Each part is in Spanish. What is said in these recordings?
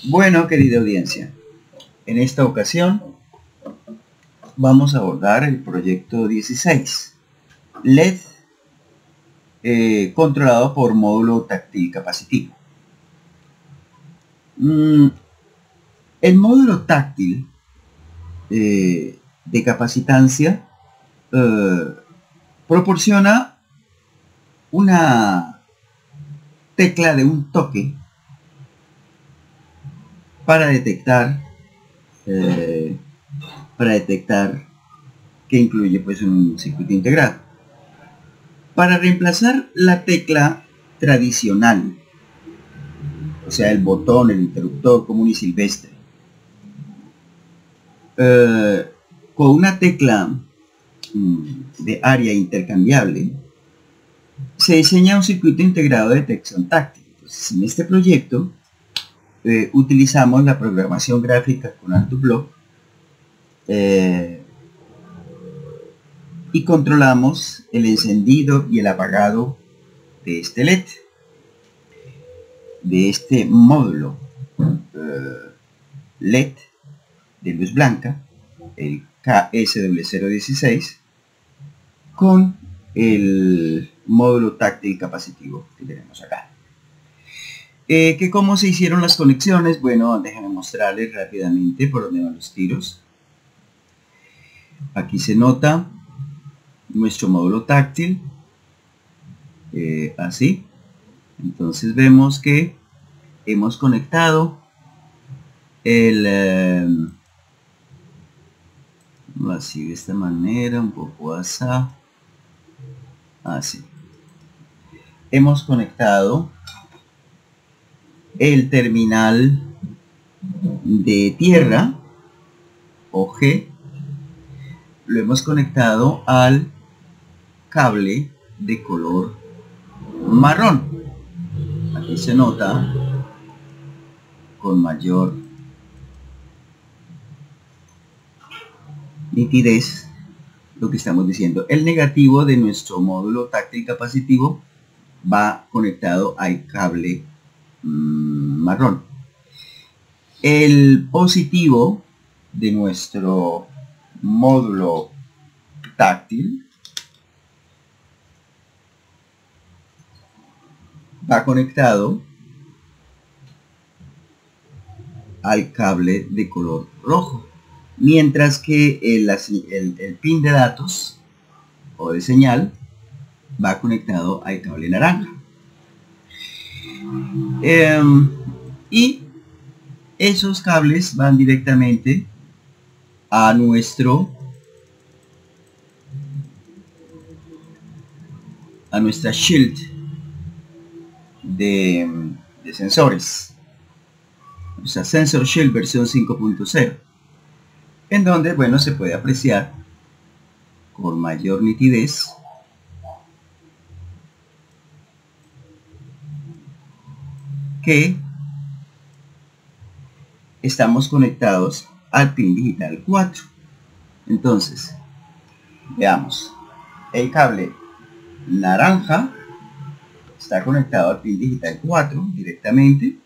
Bueno, querida audiencia, en esta ocasión vamos a abordar el proyecto 16, LED controlado por módulo táctil capacitivo. El módulo táctil de capacitancia proporciona una tecla de un toque para detectar que incluye pues un circuito integrado. Para reemplazar la tecla tradicional, o sea el botón, el interruptor común y silvestre, con una tecla de área intercambiable, se diseña un circuito integrado de detección táctil. Entonces, en este proyecto utilizamos la programación gráfica con ArduBlock y controlamos el encendido y el apagado de este LED, de este módulo LED de luz blanca, el KSW016, con el módulo táctil capacitivo que tenemos acá. ¿Cómo se hicieron las conexiones? Bueno, déjenme mostrarles rápidamente por dónde van los tiros. Aquí se nota nuestro módulo táctil, así. Entonces vemos que hemos conectado el así, de esta manera, un poco así. Hemos conectado el terminal de tierra o G, lo hemos conectado al cable de color marrón. Aquí se nota con mayor nitidez lo que estamos diciendo. El negativo de nuestro módulo táctil capacitivo va conectado al cable marrón. El positivo de nuestro módulo táctil va conectado al cable de color rojo, mientras que el pin de datos o de señal va conectado al cable naranja. Y esos cables van directamente a nuestra shield de sensores, o sea, Sensor Shield versión 5.0, en donde, bueno, se puede apreciar con mayor nitidez que estamos conectados al pin digital 4. Entonces, veamos, el cable naranja está conectado al pin digital 4 directamente,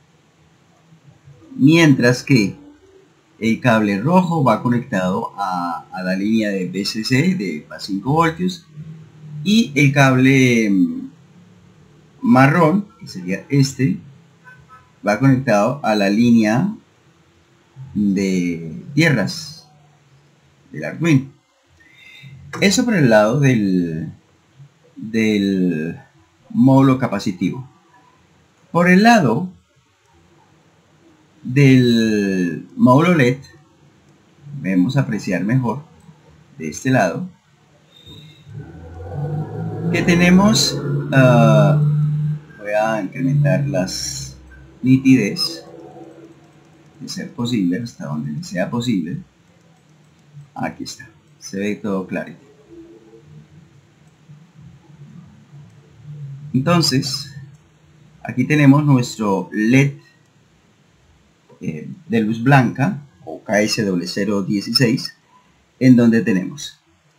mientras que el cable rojo va conectado a la línea de BCC de 5 voltios y el cable marrón, que sería este, va conectado a la línea de tierras del Arduino. Eso por el lado del módulo capacitivo. Por el lado del módulo LED, vamos a apreciar mejor de este lado que tenemos, voy a incrementar las nitidez de ser posible hasta donde sea posible. Aquí está, se ve todo clarito. Entonces, aquí tenemos nuestro LED de luz blanca o KSW016, en donde tenemos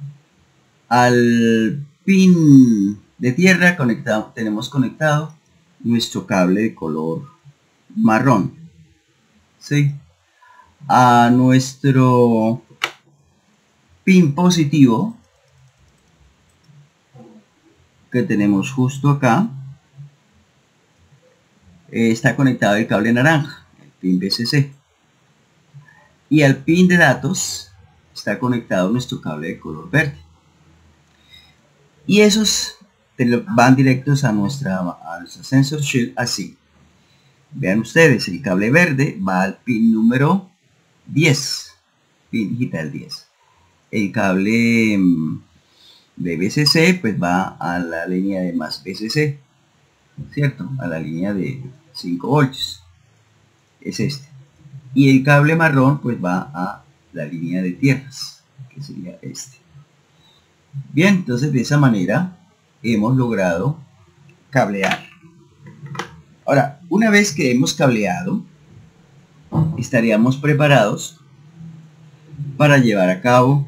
al pin de tierra conectado, tenemos conectado nuestro cable de color marrón. ¿sí? A nuestro pin positivo que tenemos justo acá. Está conectado el cable naranja, el pin VCC. Y al pin de datos está conectado nuestro cable de color verde. Y esos van directos a nuestra sensor shield así. Vean ustedes, el cable verde va al pin número 10, pin digital 10. El cable de VCC pues va a la línea de más VCC, ¿cierto? A la línea de 5 voltios. Es este. Y el cable marrón pues va a la línea de tierras, que sería este. Bien, entonces de esa manera hemos logrado cablear. Ahora, una vez que hemos cableado, estaríamos preparados para llevar a cabo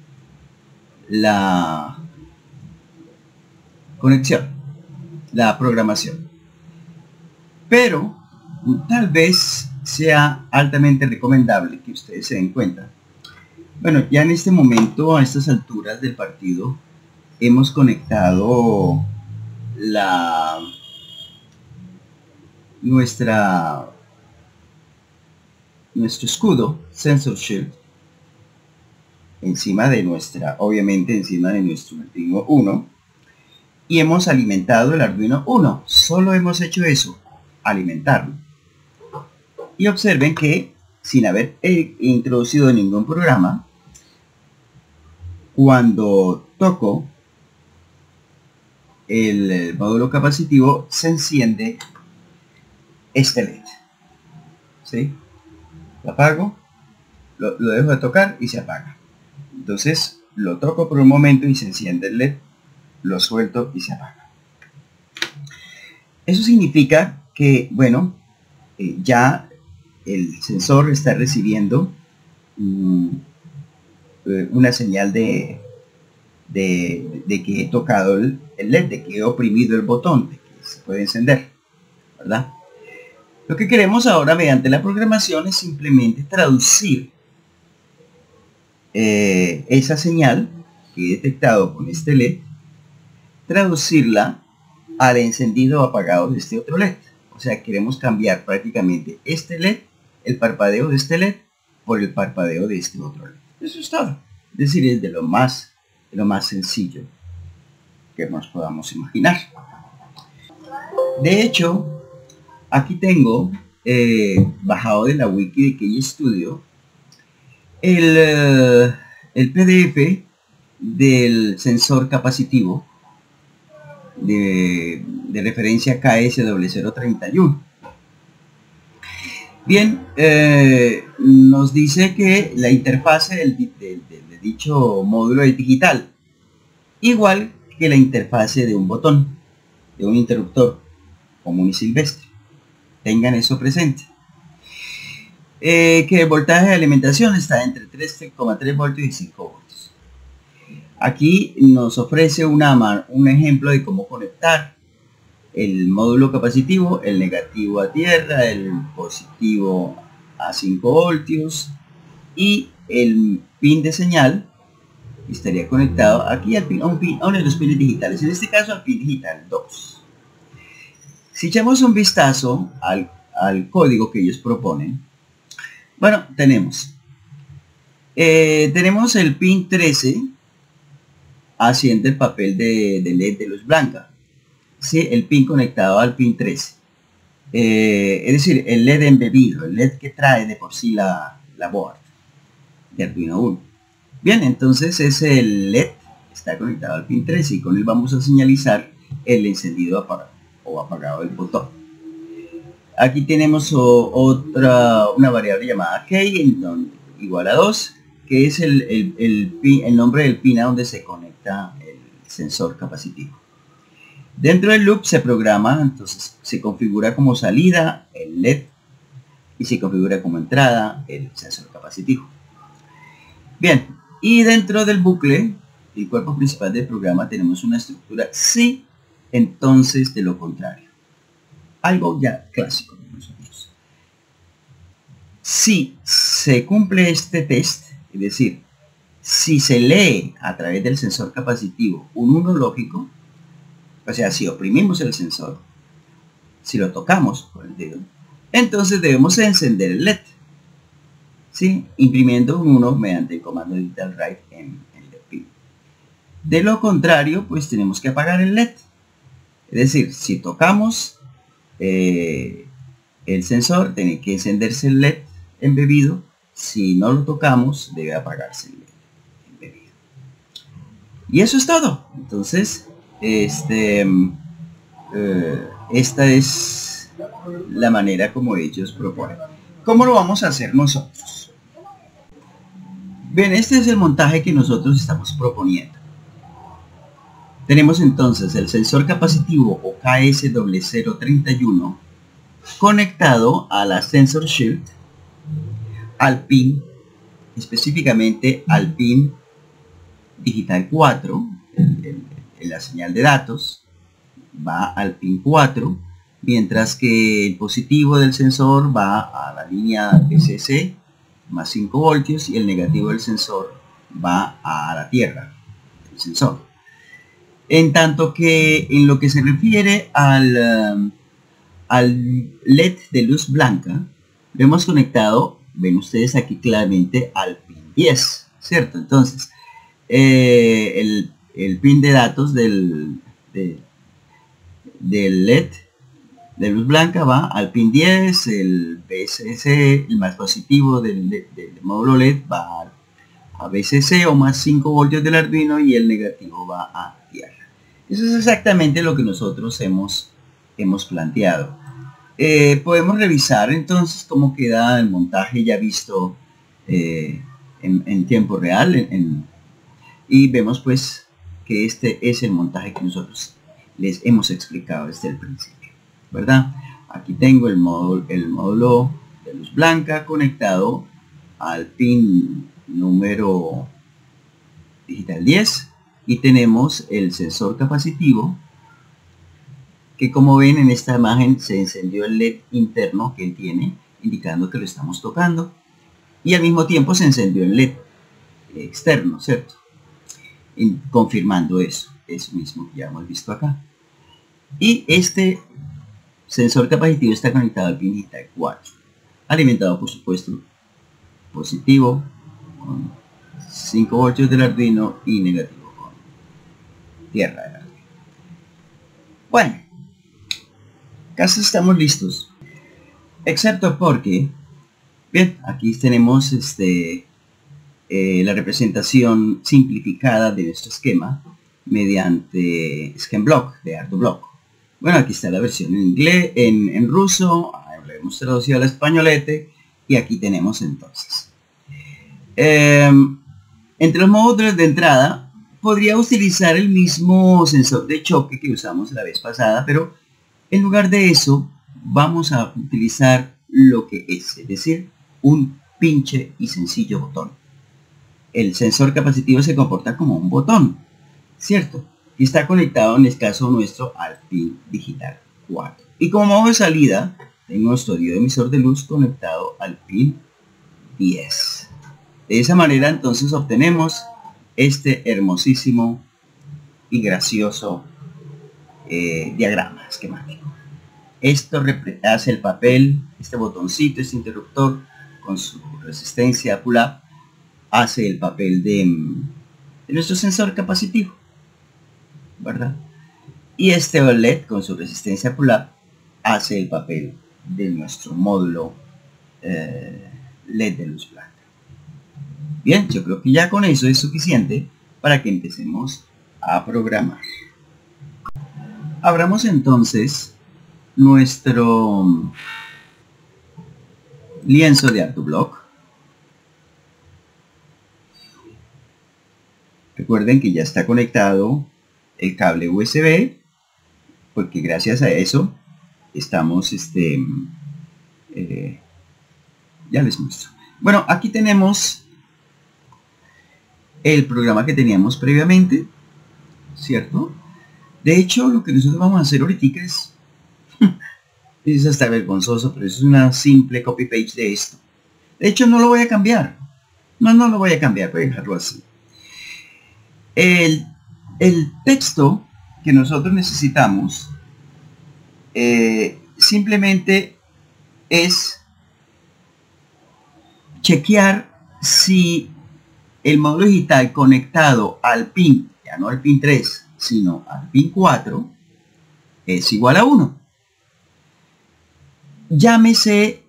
la conexión, la programación. Pero tal vez sea altamente recomendable que ustedes se den cuenta. Bueno, ya en este momento, a estas alturas del partido, hemos conectado nuestro escudo Sensor Shield encima de obviamente encima de nuestro Arduino 1, y hemos alimentado el Arduino 1. Solo hemos hecho eso, alimentarlo. Y observen que sin haber introducido ningún programa, cuando toco el módulo capacitivo se enciende este LED, ¿sí? Lo apago, lo dejo de tocar y se apaga. Entonces lo toco por un momento y se enciende el LED, lo suelto y se apaga. Eso significa que, bueno, ya el sensor está recibiendo una señal de que he tocado el LED, de que he oprimido el botón, de que se puede encender, ¿verdad? Lo que queremos ahora mediante la programación es simplemente traducir esa señal que he detectado con este LED, traducirla al encendido o apagado de este otro LED. O sea, queremos cambiar prácticamente este LED, el parpadeo de este LED, por el parpadeo de este otro LED. Eso es todo. Es decir, es de lo más sencillo que nos podamos imaginar. De hecho, aquí tengo bajado de la wiki de KStudio el PDF del sensor capacitivo de referencia KS0031. Bien, nos dice que la interfase de dicho módulo es digital, igual que la interfase de un botón, de un interruptor común y silvestre. Tengan eso presente. Que el voltaje de alimentación está entre 3,3 voltios y 5 voltios. Aquí nos ofrece un ejemplo de cómo conectar el módulo capacitivo, el negativo a tierra, el positivo a 5 voltios y el pin de señal estaría conectado aquí a uno de los pines digitales, en este caso al pin digital 2. Si echamos un vistazo al código que ellos proponen, bueno, tenemos el pin 13 haciendo el papel de LED de luz blanca, ¿sí? El pin conectado al pin 13, es decir, el LED embebido, el LED que trae de por sí la board de Arduino 1. Bien, entonces ese LED está conectado al pin 13 y con él vamos a señalizar el encendido o apagado del botón. Aquí tenemos una variable llamada k igual a 2, que es el nombre del pin a donde se conecta el sensor capacitivo. Dentro del loop se programa, entonces se configura como salida el LED y se configura como entrada el sensor capacitivo. Bien, y dentro del bucle, el cuerpo principal del programa, tenemos una estructura sí, entonces de lo contrario. Algo ya clásico de nosotros. Si se cumple este test, es decir, si se lee a través del sensor capacitivo un 1 lógico, o sea, si oprimimos el sensor, si lo tocamos con el dedo, entonces debemos encender el LED, ¿sí? Imprimiendo un 1 mediante el comando digital write en LED pin. De lo contrario, pues tenemos que apagar el LED. Es decir, si tocamos el sensor, tiene que encenderse el LED embebido. Si no lo tocamos, debe apagarse el LED embebido. Y eso es todo. Entonces, esta es la manera como ellos proponen. ¿Cómo lo vamos a hacer nosotros? Bien, este es el montaje que nosotros estamos proponiendo. Tenemos entonces el sensor capacitivo o KS0031 conectado a la Sensor Shield, al pin, específicamente al pin digital 4, la señal de datos va al pin 4, mientras que el positivo del sensor va a la línea VCC más 5 voltios y el negativo del sensor va a la tierra del sensor. En tanto que en lo que se refiere al LED de luz blanca, lo hemos conectado, ven ustedes aquí claramente, al pin 10, ¿cierto? Entonces, el pin de datos del LED de luz blanca va al pin 10, el VCC, el más positivo del módulo LED va a VCC o más 5 voltios del Arduino y el negativo va a tierra. Eso es exactamente lo que nosotros hemos planteado. Podemos revisar entonces cómo queda el montaje ya visto en tiempo real y vemos pues que este es el montaje que nosotros les hemos explicado desde el principio, ¿verdad? Aquí tengo el módulo de luz blanca conectado al pin número digital 10 y tenemos el sensor capacitivo que, como ven en esta imagen, se encendió el LED interno que él tiene, indicando que lo estamos tocando, y al mismo tiempo se encendió el LED externo, ¿cierto? Confirmando eso mismo que ya hemos visto acá. Y este sensor capacitivo está conectado al pin digital 4, alimentado por supuesto positivo con 5 voltios del Arduino y negativo con tierra del Arduino. Bueno, casi estamos listos, excepto porque, bien, aquí tenemos la representación simplificada de nuestro esquema mediante SchemBlock de ArduBlock. Bueno, aquí está la versión en inglés, en ruso, lo hemos traducido al españolete y aquí tenemos entonces. Entre los módulos de entrada podría utilizar el mismo sensor de choque que usamos la vez pasada, pero en lugar de eso vamos a utilizar lo que es decir, un pinche y sencillo botón. El sensor capacitivo se comporta como un botón, ¿cierto? Y está conectado en el caso nuestro al pin digital 4. Y como modo de salida, tengo nuestro diodo emisor de luz conectado al pin 10. De esa manera entonces obtenemos este hermosísimo y gracioso diagrama esquemático. Esto hace el papel, este botoncito, este interruptor con su resistencia pull-up, hace el papel de nuestro sensor capacitivo, ¿verdad? Y este LED con su resistencia pull-up hace el papel de nuestro módulo LED de luz blanca. Bien, yo creo que ya con eso es suficiente para que empecemos a programar. Abramos entonces nuestro lienzo de ArduBlock. Recuerden que ya está conectado el cable USB, porque gracias a eso estamos, ya les muestro. Bueno, aquí tenemos el programa que teníamos previamente, ¿cierto? De hecho, lo que nosotros vamos a hacer ahorita es hasta vergonzoso, pero es una simple copy-paste de esto. De hecho, no lo voy a cambiar. No lo voy a cambiar, voy a dejarlo así. El texto que nosotros necesitamos simplemente es chequear si el módulo digital conectado al pin, ya no al pin 3, sino al pin 4, es igual a 1. Llámese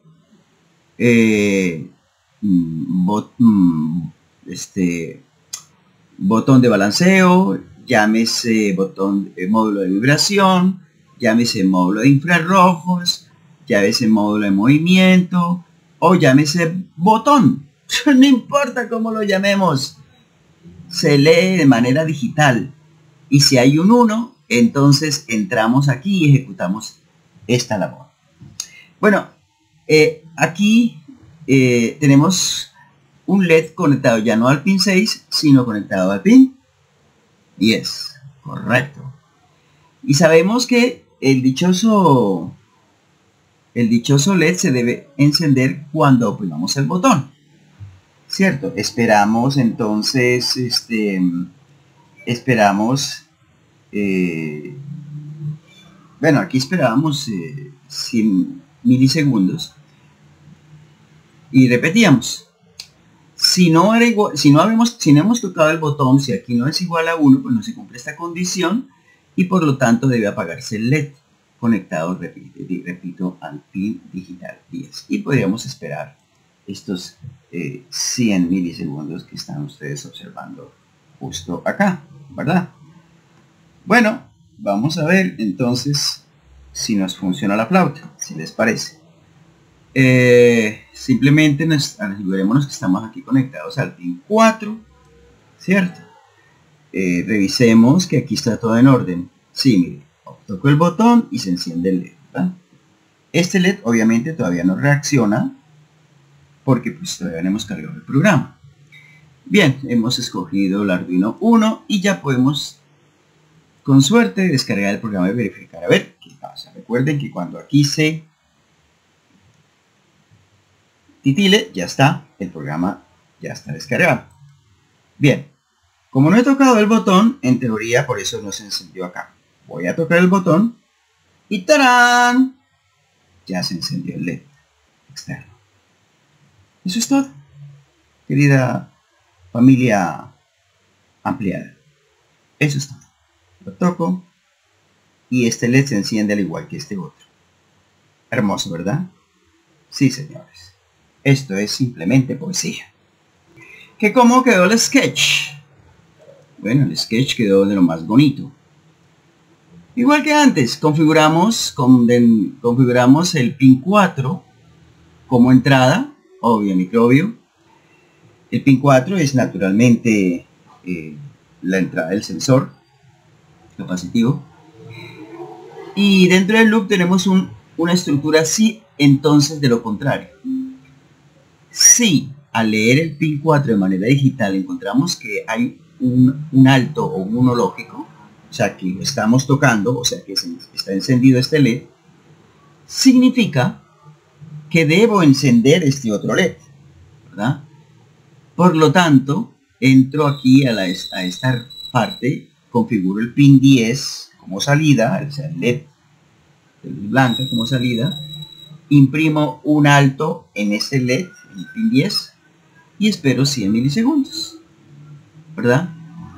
botón de balanceo, llámese botón módulo de vibración, llámese módulo de infrarrojos, llámese módulo de movimiento o llámese botón. No importa cómo lo llamemos, se lee de manera digital. Y si hay un 1, entonces entramos aquí y ejecutamos esta labor. Bueno, aquí tenemos un LED conectado ya no al pin 6, sino conectado al pin 10. Correcto. Y sabemos que el dichoso LED se debe encender cuando oprimamos el botón. ¿Cierto? Esperamos entonces, bueno, aquí esperábamos 100 milisegundos y repetíamos. Si no hemos tocado el botón, si aquí no es igual a 1, pues no se cumple esta condición y por lo tanto debe apagarse el LED conectado, repito, al pin digital 10. Y podríamos esperar estos 100 milisegundos que están ustedes observando justo acá, ¿verdad? Bueno, vamos a ver entonces si nos funciona la flauta, si les parece. Simplemente aseguremos que estamos aquí conectados al pin 4, ¿cierto? Revisemos que aquí está todo en orden. Sí, mire, toco el botón y se enciende el LED, ¿verdad? Este LED obviamente todavía no reacciona porque pues todavía no hemos cargado el programa. Bien, hemos escogido el Arduino 1 y ya podemos con suerte descargar el programa y verificar a ver qué pasa. Recuerden que cuando aquí se titile, ya está, el programa ya está descargado. Bien, como no he tocado el botón, en teoría por eso no se encendió acá. Voy a tocar el botón y ¡tarán! Ya se encendió el LED externo. Eso es todo, querida familia ampliada. Eso es todo. Lo toco y este LED se enciende al igual que este otro. Hermoso, ¿verdad? Sí, señores. Esto es simplemente poesía. ¿Que cómo quedó el sketch? Bueno, el sketch quedó de lo más bonito. Igual que antes, configuramos el pin 4 como entrada, obvio, microbio. El pin 4 es naturalmente la entrada del sensor capacitivo. Y dentro del loop tenemos una estructura así, entonces de lo contrario. Si al leer el pin 4 de manera digital encontramos que hay un alto o un 1 lógico, o sea que lo estamos tocando, o sea que está encendido este LED, significa que debo encender este otro LED, ¿verdad? Por lo tanto, entro aquí a esta parte, configuro el pin 10 como salida, o sea el LED de luz blanca como salida, imprimo un alto en este LED, el pin 10, y espero 100 milisegundos, ¿verdad?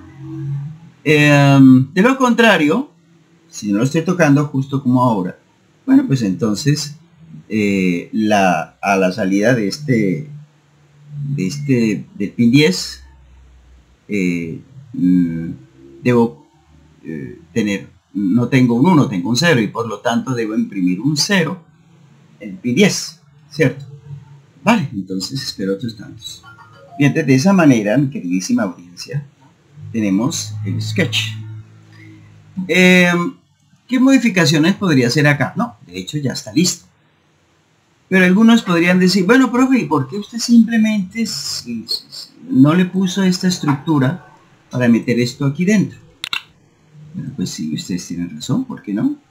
De lo contrario, si no lo estoy tocando justo como ahora, bueno, pues entonces a la salida del pin 10 debo tener, no tengo un 1, tengo un 0 y por lo tanto debo imprimir un 0 en el pin 10, ¿cierto? Vale, entonces espero otros tantos. Bien, de esa manera, mi queridísima audiencia, tenemos el sketch. ¿Qué modificaciones podría hacer acá? No, de hecho ya está listo. Pero algunos podrían decir, bueno, profe, ¿y por qué usted simplemente no le puso esta estructura para meter esto aquí dentro? Bueno, pues sí, ustedes tienen razón, ¿por qué no?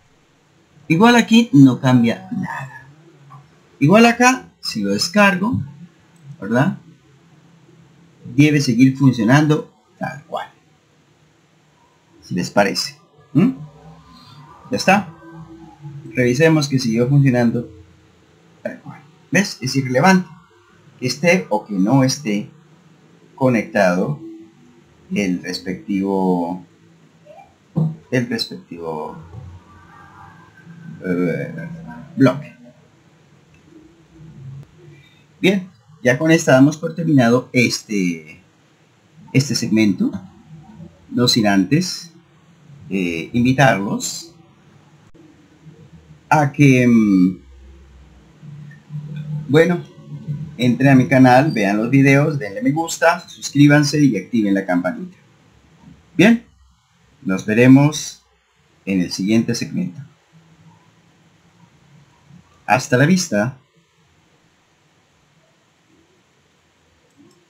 Igual aquí no cambia nada. Igual acá, si lo descargo, ¿verdad? Debe seguir funcionando tal cual. Si les parece. Ya está. Revisemos que siguió funcionando tal cual. ¿Ves? Es irrelevante que esté o que no esté conectado el respectivo bloque. Bien, ya con esta damos por terminado este segmento, no sin antes invitarlos a que bueno, entren a mi canal, vean los videos, denle me gusta, suscríbanse y activen la campanita. Bien, nos veremos en el siguiente segmento. Hasta la vista.